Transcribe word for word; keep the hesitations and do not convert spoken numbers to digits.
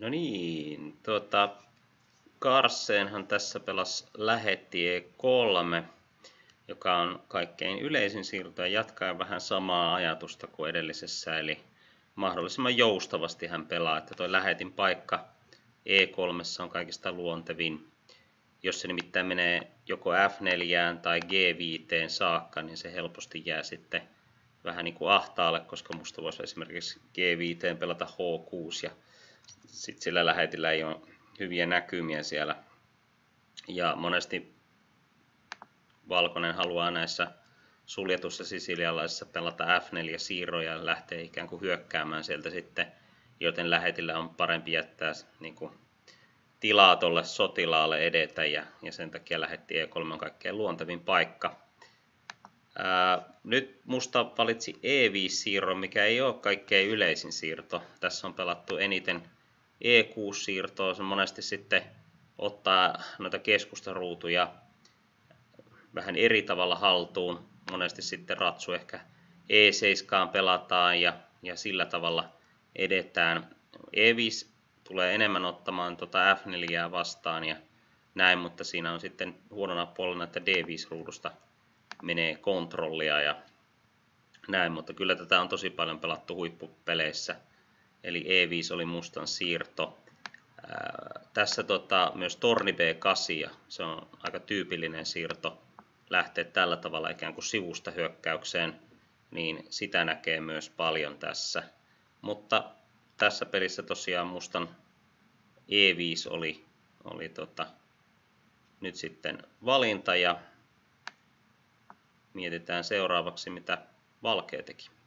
No niin, tuota, Carlsenhan tässä pelasi lähetti E kolme, joka on kaikkein yleisin siirto ja jatkaa vähän samaa ajatusta kuin edellisessä, eli mahdollisimman joustavasti hän pelaa, että tuo lähetin paikka E kolme on kaikista luontevin. Jos se nimittäin menee joko F neljään tai G viiteen saakka, niin se helposti jää sitten vähän niin kuin ahtaalle, koska musta voisi esimerkiksi G viiteen pelata H kuusi ja sitten sillä lähetillä ei ole hyviä näkymiä siellä. Ja monesti valkoinen haluaa näissä suljetussa sisilialaisissa pelata F neljä siirroja ja lähtee ikään kuin hyökkäämään sieltä sitten, joten lähetillä on parempi jättää niin kuin tilaa tuolle sotilaalle edetä ja, ja sen takia lähetti E kolme on kaikkein luontevin paikka. Ää, nyt musta valitsi E viisi siirron, mikä ei ole kaikkein yleisin siirto. Tässä on pelattu eniten E kuusi siirtoa, se monesti sitten ottaa noita keskustaruutuja vähän eri tavalla haltuun. Monesti sitten ratsu ehkä E seitsemän pelataan ja, ja sillä tavalla edetään. E viisi tulee enemmän ottamaan tuota F neljää vastaan ja näin, mutta siinä on sitten huonona puolena, että D viisi ruudusta menee kontrollia ja näin, mutta kyllä tätä on tosi paljon pelattu huippupeleissä. Eli E viisi oli mustan siirto. Ää, tässä tota, myös torni B kahdeksan, se on aika tyypillinen siirto lähteä tällä tavalla ikään kuin sivusta hyökkäykseen, niin sitä näkee myös paljon tässä. Mutta tässä pelissä tosiaan mustan E viisi oli, oli tota, nyt sitten valinta ja mietitään seuraavaksi mitä valkea teki.